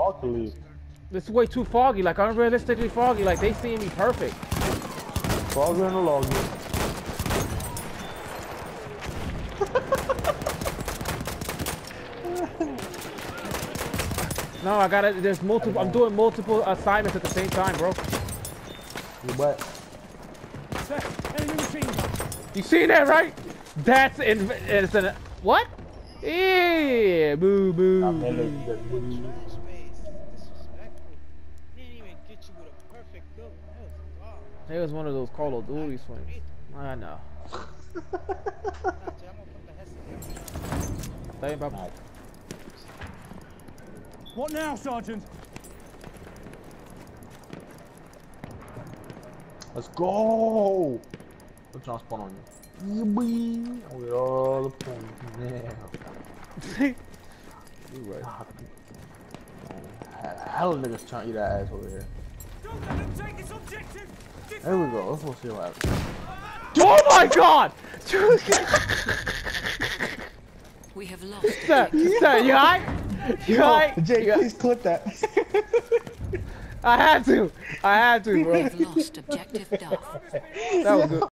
hard to leave. It's way too foggy, like unrealistically foggy. Like they see me perfect. Foggy and a loggy. No, I gotta. There's multiple. I'm doing multiple assignments at the same time, bro. You what? You see that, right? That's in. It's an what? Yeah, boo boo. It was one of those Call of Duty swings. I know. What now, Sergeant? Let's go! I'm trying to spawn on you. With all the points. Yeah. You right. Hell of niggas trying to eat that ass over here. Don't let them take its objective! There we go. Let's go see what happens. Oh my God! We have lost. Sir, you alright? You alright? Jake, please clip that. I had to, bro. We have lost objective Duff. That was good.